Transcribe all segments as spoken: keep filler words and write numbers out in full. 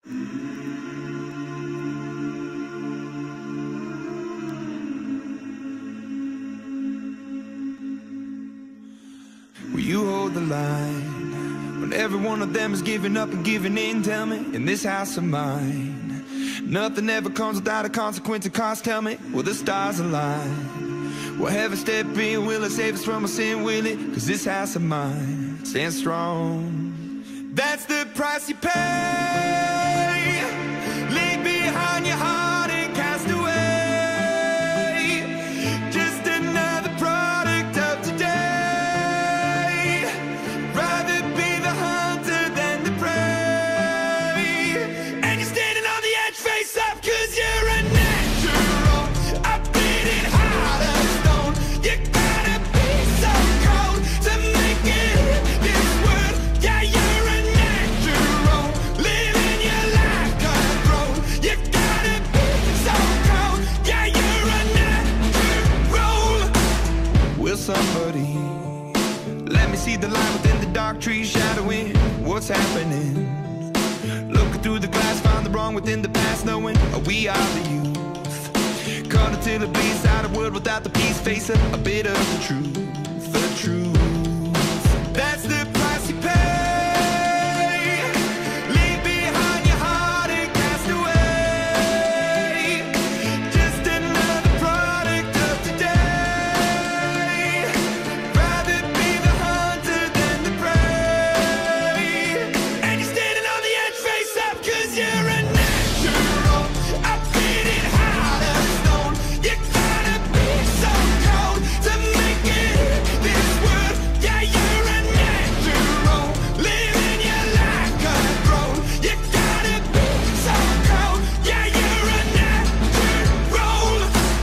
Will you hold the line when every one of them is giving up and giving in? Tell me, in this house of mine, nothing ever comes without a consequence of cost. Tell me, will the stars align? Will heaven step in? Will it save us from our sin? Will it? Cause this house of mine stands strong. That's the price you pay. Leave behind your heart and cast away. Just another product of today. Rather be the hunter than the prey. And you're standing on the edge, face up, cause you're a natural. A beating heart of stone. You gotta be so cold to make it in this world. Yeah, you're a natural. Living your life cutthroat. You gotta be so cold. Yeah, you're a natural. Will somebody let me see the light within the dark trees shadowing what's happening? Looking through the glass, find the wrong within the past, knowing we are the youth. Caught until it bleeds out of world without the peace, facing a bit of the truth, the truth. That's the price you pay. Leave behind your heart and cast away. Just another product of today. Rather be the hunter than the prey. And you're standing on the edge, face up, cause you're a natural. A beating heart of stone. You gotta be so cold to make it in this world. Yeah, you're a natural. Living your life cutthroat. You gotta be so cold. Yeah, you're a natural.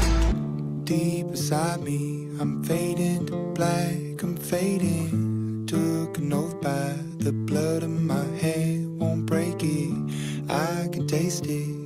Deep inside me, I'm fading to black, I'm fading. Took an oath by the blood in my head, won't break it. I can taste it.